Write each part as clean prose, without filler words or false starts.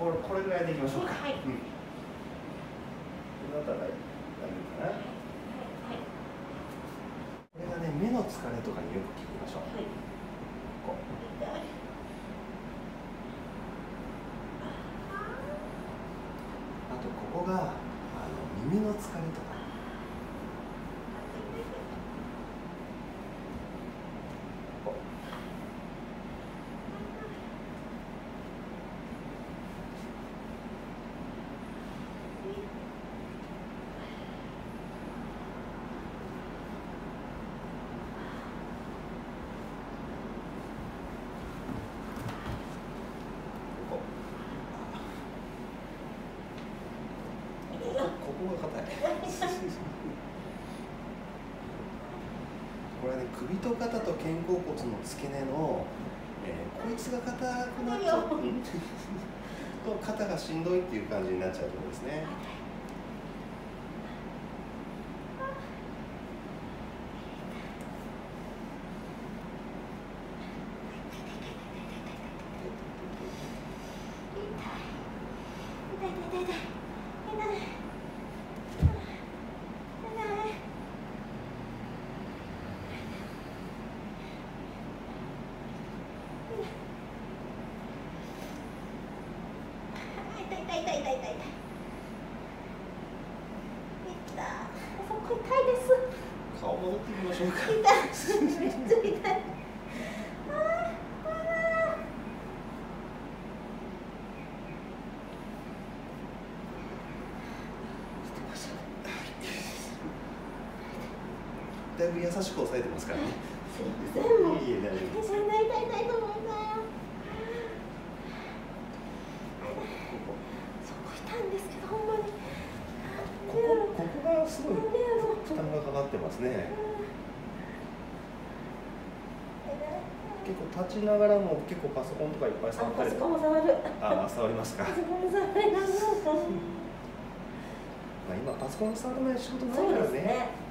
これぐらいでいきましょうか。 はい。 これだったら大丈夫かな。これがね、目の疲れとかによく聞きましょう。こうあとここが耳の疲れとか。ここが硬い。これね、首と肩と肩甲骨の付け根の、こいつが硬くなっちゃうと肩がしんどいっていう感じになっちゃうところですね。顔戻ってみましょうか。だいぶ優しく押さえてますからね。 すいません。もういいえ、大丈夫です。 痛いと思うんだよ。そこ痛いんですけど、ほんまに。 ここがすごい負担がかかってますね。結構立ちながらも結構パソコンとかいっぱい触ったりとか。 パソコンも触る。 触りますか。 パソコンも触りながら。 今パソコン触らない仕事ないからそうですね。 ね。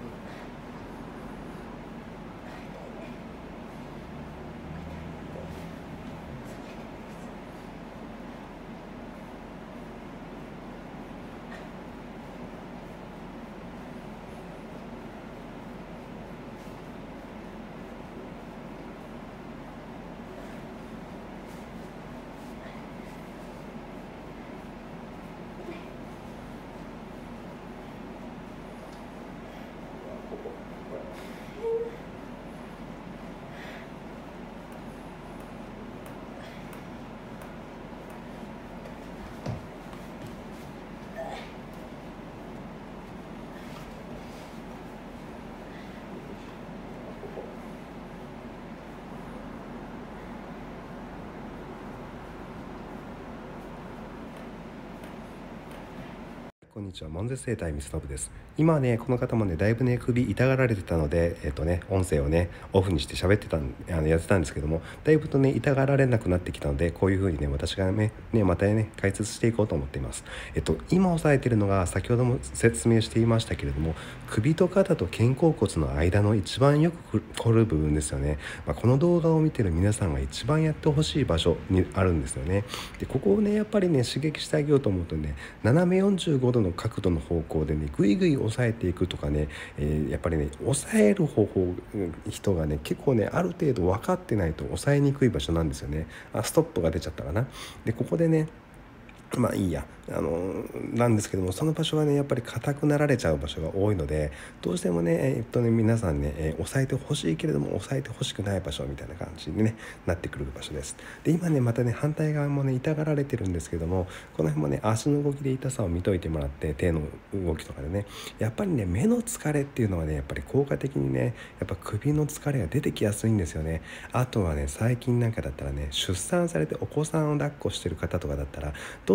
こんにちは、門絶整体ミスノブです。今ね、この方もね、だいぶね、首痛がられてたので、音声をね、オフにして喋ってたやってたんですけども、だいぶとね、痛がられなくなってきたので、こういう風にね、私がね、またね、解説していこうと思っています。今押さえているのが、先ほども説明していましたけれども、首と肩と肩甲骨の間の一番よく凝る部分ですよね。この動画を見てる皆さんが一番やってほしい場所にあるんですよね。で、ここをね、やっぱりね、刺激してあげようと思うとね、斜め45度の角度の方向でね、ぐいぐい押さえていくとかね、やっぱりね、押さえる方法、人がね、結構ね、ある程度分かってないと押さえにくい場所なんですよね。ストップが出ちゃったかな。で、ここでね、いいやなんですけども、その場所はね、やっぱり硬くなられちゃう場所が多いので、どうしてもね、皆さんね、押さえてほしいけれども押さえてほしくない場所みたいな感じに、ね、なってくる場所です。で、今ね、またね、反対側もね、痛がられてるんですけども、この辺もね、足の動きで痛さを見といてもらって、手の動きとかでね、やっぱりね、目の疲れっていうのはね、やっぱり効果的にね、やっぱ首の疲れが出てきやすいんですよね。あとはね、最近なんかだったらね、出産されてお子さんを抱っこしてる方とかだったら、ど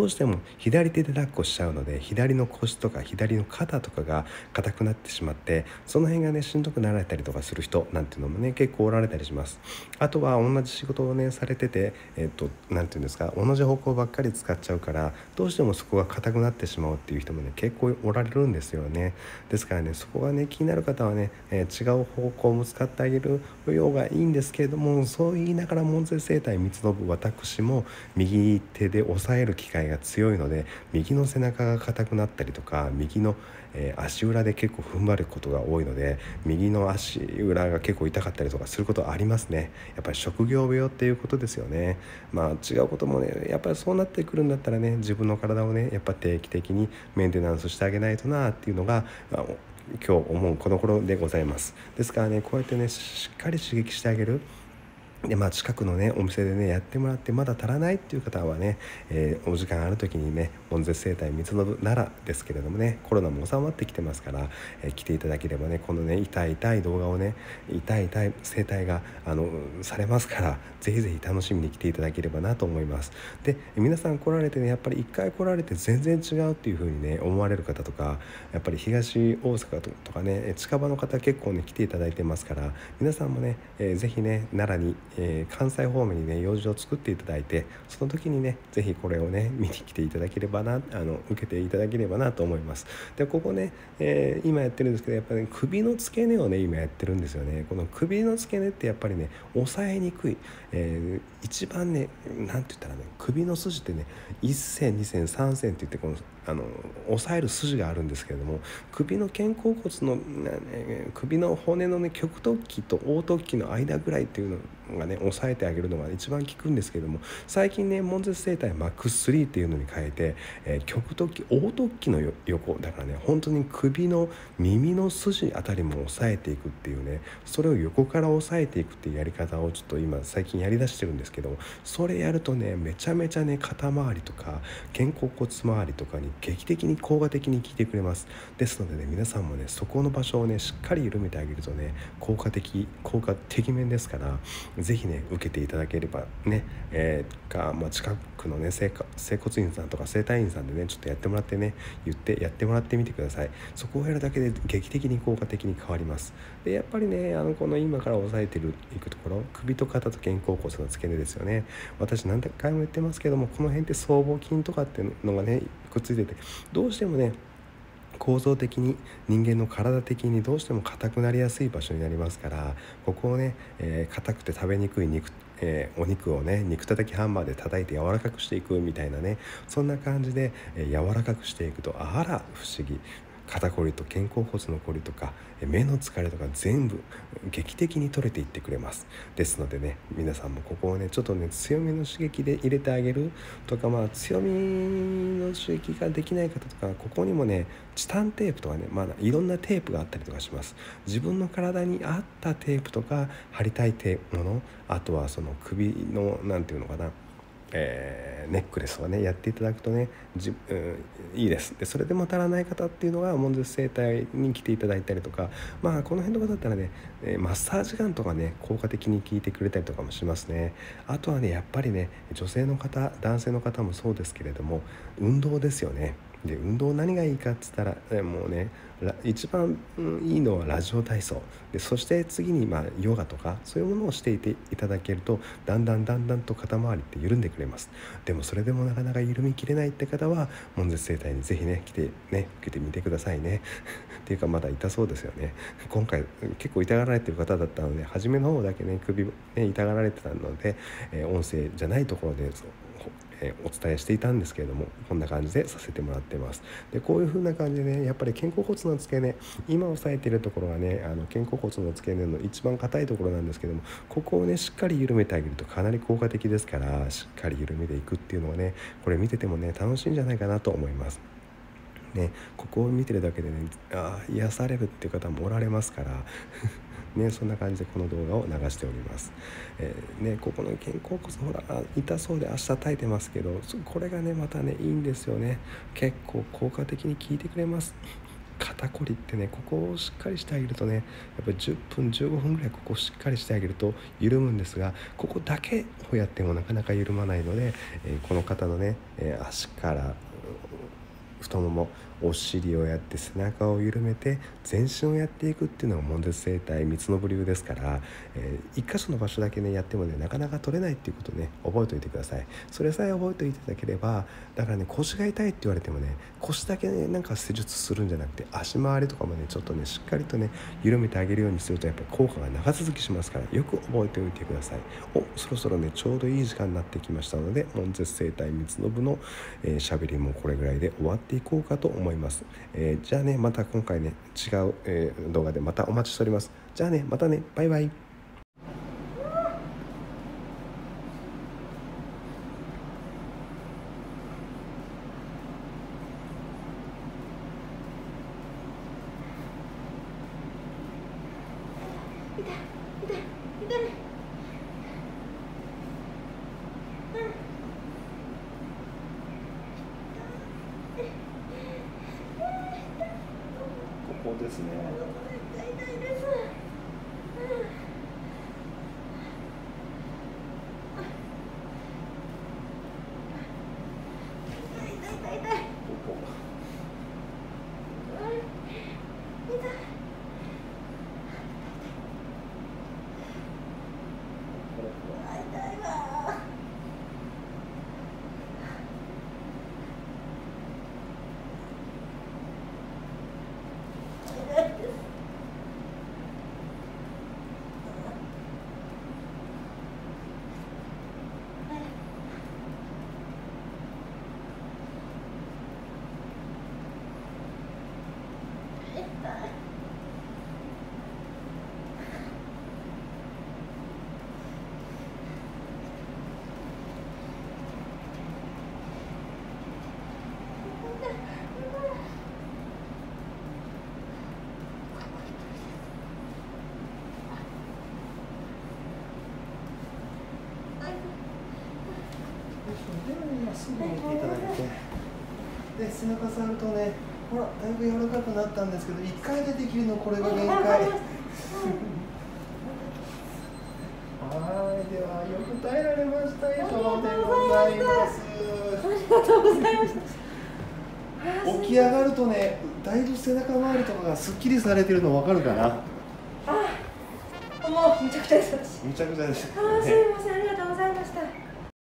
どうしても左手で抱っこしちゃうので、左の腰とか左の肩とかが硬くなってしまって、その辺がねしんどくなられたりとかする人なんていうのもね結構おられたりします。あとは同じ仕事をねされてて、なんていうんですか、同じ方向ばっかり使っちゃうから、どうしてもそこが硬くなってしまうっていう人もね結構おられるんですよね。ですからね、そこがね気になる方はね、違う方向も使ってあげるようがいいんですけれども、そう言いながら門前生態三つ信私も右手で押さえる機会が強いので、右の背中が硬くなったりとか、右の、足裏で結構踏ん張ることが多いので、右の足裏が結構痛かったりとかすることありますね。やっぱり職業病っていうことですよね。違うこともね、やっぱりそうなってくるんだったらね、自分の体をねやっぱ定期的にメンテナンスしてあげないとなっていうのが、今日思うこの頃でございます。ですからね、こうやってねしっかり刺激してあげる。で近くのねお店でねやってもらってまだ足らないっていう方はね、お時間ある時にね門前生態三つ信ならですけれどもね、コロナも収まってきてますから、来ていただければね、このね痛い動画をね、痛い生態がされますから、ぜひぜひ楽しみに来ていただければなと思います。で皆さん来られてね、やっぱり一回来られて全然違うっていう風にね思われる方とか、やっぱり東大阪とかね近場の方結構ね来ていただいてますから、皆さんもね、ぜひね奈良に関西方面にね用事を作っていただいて、その時にねぜひこれをね見に来ていただければな、受けていただければなと思います。でここね、今やってるんですけど、やっぱり、ね、首の付け根をね今やってるんですよね。この首の付け根ってやっぱりね抑えにくい、一番ねなんて言ったらね、首の筋ってね1線2線3線って言って、この押さえる筋があるんですけれども、首の肩甲骨の、首の骨のね極突起と横突起の間ぐらいっていうのがね押さえてあげるのが一番効くんですけれども、最近ね門前生態 MAX3 っていうのに変えて、極突起横突起の横だからね、本当に首の耳の筋あたりも押さえていくっていうね、それを横から押さえていくっていうやり方をちょっと今最近やりだしてるんですけど、それやるとねめちゃめちゃね肩周りとか肩甲骨周りとかに劇的に効果的に効いてくれます。ですのでね、皆さんもねそこの場所をねしっかり緩めてあげるとね効果的面ですから、ぜひね受けていただければね、近くのね整骨院さんとか整体院さんでねちょっとやってもらってね、言ってやってもらってみてください。そこをやるだけで劇的に効果的に変わります。でやっぱりねこの今から押さえていくところ、首と肩と肩甲骨の付け根ですよね。私何回も言ってますけども、この辺って僧帽筋とかっていうのがねくっついてて、どうしてもね構造的に人間の体的にどうしても硬くなりやすい場所になりますから、ここをね硬くて食べにくいお肉をね肉叩きハンマーで叩いて柔らかくしていくみたいなね、そんな感じで、柔らかくしていくと、あら不思議、肩こりと肩甲骨のこりとか目の疲れとか全部劇的に取れていってくれます。ですのでね、皆さんもここをねちょっとね強めの刺激で入れてあげるとか、強みの刺激ができない方とか、ここにもねチタンテープとかね、いろんなテープがあったりとかします。自分の体に合ったテープとか貼りたいもの、あとはその首のなんていうのかな、ネックレスをねやっていただくとねいいです。でそれでも足らない方っていうのが門前生態に来ていただいたりとか、この辺の方だったらね、マッサージガンとかね効果的に効いてくれたりとかもしますね。あとはねやっぱりね女性の方男性の方もそうですけれども、運動ですよね。で運動何がいいかっつったら、もうね一番いいのはラジオ体操で、そして次にヨガとかそういうものをしていただけると、だんだんと肩周りって緩んでくれます。でもそれでもなかなか緩みきれないって方は門前生態にぜひね来てね受けてみてくださいねっていうかまだ痛そうですよね。今回結構痛がられてる方だったので、初めの方だけね首ね痛がられてたので、音声じゃないところでお伝えしていたんですけれども、こんな感じでさせてもらってます。でこういう風な感じでね、やっぱり肩甲骨の付け根、今押さえているところがね肩甲骨の付け根の一番硬いところなんですけども、ここをねしっかり緩めてあげるとかなり効果的ですから、しっかり緩めていくっていうのはね、これ見ててもね楽しいんじゃないかなと思いますね。ここを見てるだけでね癒されるっていう方もおられますからね、そんな感じでこの動画を流しております。ここの肩甲骨ほら痛そうで明日耐えてますけど、これがねまたねいいんですよね。結構効果的に効いてくれます。 肩こりってね、ここをしっかりしてあげるとね、やっぱり10分15分ぐらいここをしっかりしてあげると緩むんですが、ここだけをやってもなかなか緩まないので、この方のね、足から太もも、お尻をやって背中を緩めて全身をやっていくっていうのが悶絶整体三つの流ですから、一箇所の場所だけねやってもねなかなか取れないっていうことをね覚えておいてください。それさえ覚えておいていただければ、だからね腰が痛いって言われてもね、腰だけねなんか施術するんじゃなくて、足回りとかもねちょっとねしっかりとね緩めてあげるようにするとやっぱり効果が長続きしますから、よく覚えておいてください。そろそろねちょうどいい時間になってきましたので、悶絶整体三つの部の喋りもこれぐらいで終わっていこうかと思います。じゃあね、また今回ね違う、動画でまたお待ちしております。じゃあね、またね、バイバイ。 痛い痛い痛い。 ここですね。 痛いです。痛い痛い痛い痛い。 ここ。 痛い。痛いわ。 まっすぐ向いていただいて、で背中触るとね、ほらだいぶ柔らかくなったんですけど、1回でできるのこれが限界。はい、ではよく耐えられました。以上でございます。 ありがとうございました。 起き上がるとね、だいぶ背中周りとかがすっきりされてるの分かるかな。 もうむちゃくちゃです私。 むちゃくちゃです。 すいません、ありがとうございました。